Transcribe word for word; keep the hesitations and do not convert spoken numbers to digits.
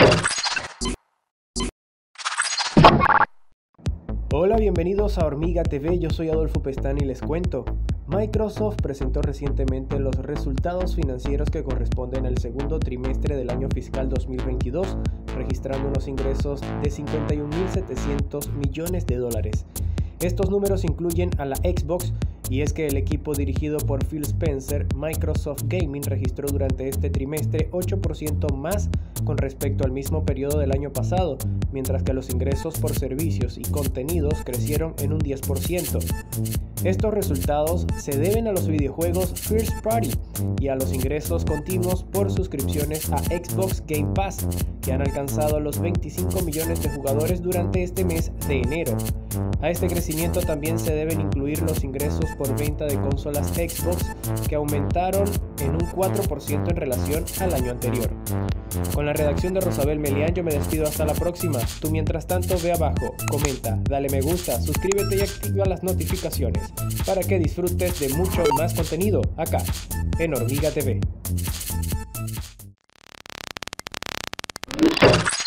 Hola, bienvenidos a Hormiga T V, yo soy Adolfo Pestana y les cuento. Microsoft presentó recientemente los resultados financieros que corresponden al segundo trimestre del año fiscal dos mil veintidós, registrando unos ingresos de cincuenta y un mil setecientos millones de dólares. Estos números incluyen a la Xbox, y es que el equipo dirigido por Phil Spencer, Microsoft Gaming, registró durante este trimestre ocho por ciento más con respecto al mismo periodo del año pasado, mientras que los ingresos por servicios y contenidos crecieron en un diez por ciento. Estos resultados se deben a los videojuegos First Party y a los ingresos continuos por suscripciones a Xbox Game Pass, que han alcanzado los veinticinco millones de jugadores durante este mes de enero. A este crecimiento también se deben incluir los ingresos por venta de consolas Xbox, que aumentaron en un cuatro por ciento en relación al año anterior. Con la redacción de Rosabel Melián yo me despido hasta la próxima. Tú mientras tanto ve abajo, comenta, dale me gusta, suscríbete y activa las notificaciones para que disfrutes de mucho más contenido acá en Hormiga T V.